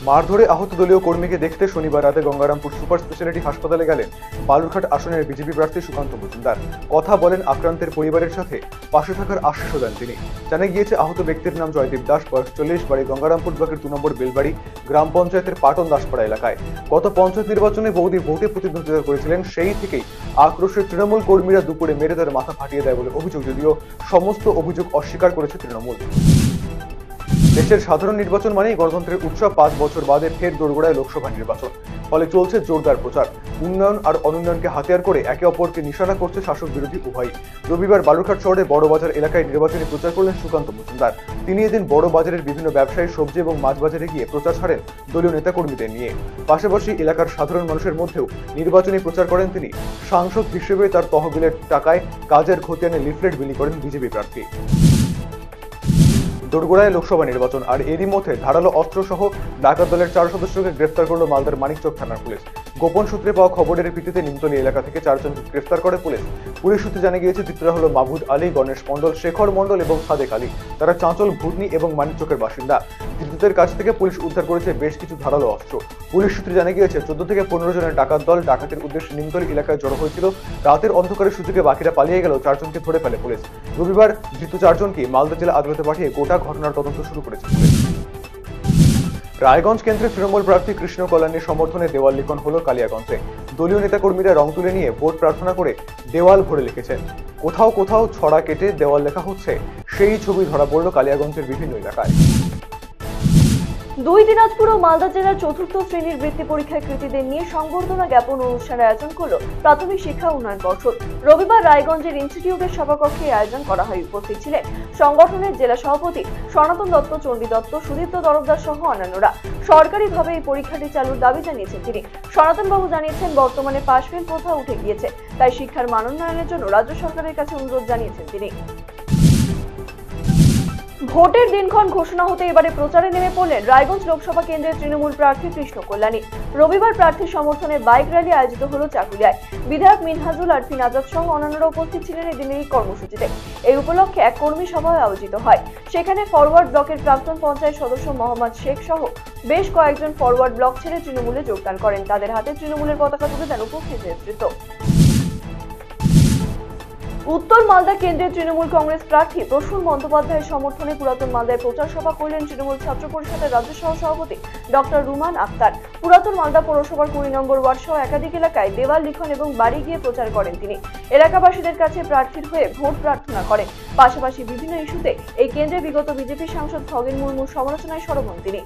মারধরে আহত দলীয় কর্মীকে দেখতে শনিবার রাতে গঙ্গারামপুর সুপার স্পেশালিটি হাসপাতালে গেলেন বালুরঘাট আসনের বিজেপি প্রার্থী সুকান্ত মজুমদার। কথা বলেন আক্রান্তের পরিবারের সাথে, পাশে থাকার আশ্বাসও দেন তিনি। জানা গিয়েছে আহত ব্যক্তির নাম জয়দীপ দাস, বয়স 40, বাড়ি গঙ্গারামপুর ব্লকের 2 নম্বর বেলবাড়ি গ্রাম পঞ্চায়েতের পাটন দাসপাড়া এলাকায়। গত পঞ্চায়েত নির্বাচনে বৌদি ভোটে প্রতিদ্বন্দ্বিতা করেছিলেন, সেই থেকেই আক্রোশে তৃণমূল কর্মীরা দুপুরে মেরে তার মাথা ফাটিয়ে দেয় বলে অভিযোগ, যদিও সমস্ত অভিযোগ অস্বীকার করেছে তৃণমূল। দেশের সাধারণ নির্বাচন মানেই গণতন্ত্রের উৎসব। 5 বছর বাদে ফের দোরগোড়ায় লোকসভা নির্বাচন, ফলে চলছে জোরদার প্রচার। উন্নয়ন আর অনুন্নয়নকে হাতিয়ার করে একে অপরকে নিশানা করছে শাসক বিরোধী উভয়। রবিবার বালুরঘাট শহরে বড়বাজার এলাকায় নির্বাচনী প্রচার করলেন সুকান্ত মজুমদার। তিনি এদিন বড়বাজারের বিভিন্ন ব্যবসায়ী, সবজি এবং মাছ বাজারে গিয়ে প্রচার ছাড়েন দলীয় নেতাকর্মীদের নিয়ে। পাশাপাশি এলাকার সাধারণ মানুষের মধ্যেও নির্বাচনী প্রচার করেন তিনি। সাংসদ হিসেবে তার তহবিলের টাকায় কাজের খতিয়ানে লিফলেট বিলি করেন বিজেপি প্রার্থী। দোরগোড়ায় লোকসভা নির্বাচন, আর এরই মধ্যে ধারালো অস্ত্র সহ ডাকাত দলের 4 সদস্যকে গ্রেফতার করল মালদার মানিকচক থানার পুলিশ। গোপন সূত্রে পাওয়া খবরের ভিত্তিতে নিমতলী এলাকা থেকে 4 জনকে গ্রেফতার করে পুলিশ। পুলিশ সূত্রে জানা গিয়েছে ধৃতরা হলো মাহবুদ আলী, গণেশ মণ্ডল, শেখর মণ্ডল এবং সাদেক আলী। তারা চাঁচল, ভুটনি এবং মানিকচকের বাসিন্দা। ধৃতদের কাছ থেকে পুলিশ উদ্ধার করেছে বেশ কিছু ধারালো অস্ত্র। পুলিশ সূত্রে জানা গিয়েছে 14 থেকে 15 জনের ডাকাত দল ডাকাতের উদ্দেশ্যে নিমতলী এলাকায় জড়ো হয়েছিল। রাতের অন্ধকারের সুযোগে বাকিরা পালিয়ে গেল 4 জনকে ধরে ফেলে পুলিশ। রবিবার ধৃত 4 জনকে মালদা জেলা আদালতে পাঠিয়ে গোটা ঘটনার তদন্ত শুরু করেছে পুলিশ। রায়গঞ্জ কেন্দ্রে তৃণমূল প্রার্থী কৃষ্ণ কল্যাণীর সমর্থনে দেওয়াল লিখন হলো কালিয়াগঞ্জে। দলীয় নেতাকর্মীরা রং তুলে নিয়ে ভোট প্রার্থনা করে দেওয়াল ভরে লিখেছেন। কোথাও কোথাও ছড়া কেটে দেওয়াল লেখা হচ্ছে, সেই ছবি ধরা পড়ল কালিয়াগঞ্জের বিভিন্ন এলাকায়। দিনাজপুর ও মালদা জেলার 4র্থ শ্রেণীর বৃত্তি পরীক্ষায় কৃতীদের নিয়ে সংবর্ধনা জ্ঞাপন অনুষ্ঠানের আয়োজন করল প্রাথমিক শিক্ষা উন্নয়ন পর্ষদ। রবিবার রায়গঞ্জের ইনস্টিটিউটের সভাকক্ষে আয়োজন করা হয়। উপস্থিত ছিলেন সংগঠনের জেলা সভাপতি সনাতন দত্ত, চণ্ডী দত্ত, সুদীপ্ত তরফদার সহ অন্যান্যরা। সরকারিভাবে এই পরীক্ষাটি চালুর দাবি জানিয়েছেন তিনি। সনাতন বাবু জানিয়েছেন, বর্তমানে পাশ ফেল প্রথা উঠে গিয়েছে, তাই শিক্ষার মান উন্নয়নের জন্য রাজ্য সরকারের কাছে অনুরোধ জানিয়েছেন তিনি। ভোটের দিনক্ষণ ঘোষণা হতে এবারে প্রচারে নেমে পড়লেন রায়গঞ্জ লোকসভা কেন্দ্রের তৃণমূল প্রার্থী কৃষ্ণ কল্যাণী। রবিবার প্রার্থীর সমর্থনে বাইক র্যালি আয়োজিত হলো চাকুলিয়ায়। বিধায়ক মিনহাজুল আরফিন আজাদ সহ অন্যান্যরা উপস্থিত ছিলেন এদিনের এই কর্মসূচিতে। এই উপলক্ষে এক কর্মী সভা আয়োজিত হয়। সেখানে ফরওয়ার্ড ব্লকের প্রাক্তন পঞ্চায়েত সদস্য মোহাম্মদ শেখ সহ বেশ কয়েকজন ফরওয়ার্ড ব্লক ছেড়ে তৃণমূলে যোগদান করেন। তাদের হাতে তৃণমূলের পতাকা তুলে দেন উপস্থিত নেতৃত্ব। উত্তর মালদা কেন্দ্রের তৃণমূল কংগ্রেস প্রার্থী প্রসূন বন্দ্যোপাধ্যায়ের সমর্থনে পুরাতন মালদায় প্রচার সভা করলেন তৃণমূল ছাত্র পরিষদের রাজ্য সহ সভাপতি ডক্টর রুমান আক্তার। পুরাতন মালদা পৌরসভার 20 নম্বর ওয়ার্ড সহ একাধিক এলাকায় দেওয়াল লিখন এবং বাড়ি গিয়ে প্রচার করেন তিনি। এলাকাবাসীদের কাছে প্রার্থীর হয়ে ভোট প্রার্থনা করেন। পাশাপাশি বিভিন্ন ইস্যুতে এই কেন্দ্রে বিগত বিজেপি সাংসদ খগেন মুর্মুর সমালোচনায় সরব হন তিনি।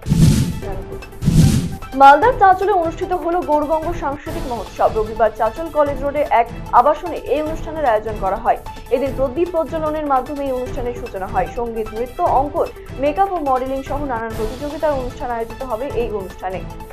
মালদার চাঁচলে অনুষ্ঠিত হলো গৌরবঙ্গ সাংস্কৃতিক মহোৎসব। রবিবার চাঁচল কলেজ রোডে এক আবাসনে এই অনুষ্ঠানের আয়োজন করা হয়। এদিন প্রদীপ প্রজ্বলনের মাধ্যমে এই অনুষ্ঠানের সূচনা হয়। সঙ্গীত, নৃত্য, অঙ্কন, মেকআপ ও মডেলিং সহ নানান প্রতিযোগিতার অনুষ্ঠান আয়োজিত হবে এই অনুষ্ঠানে।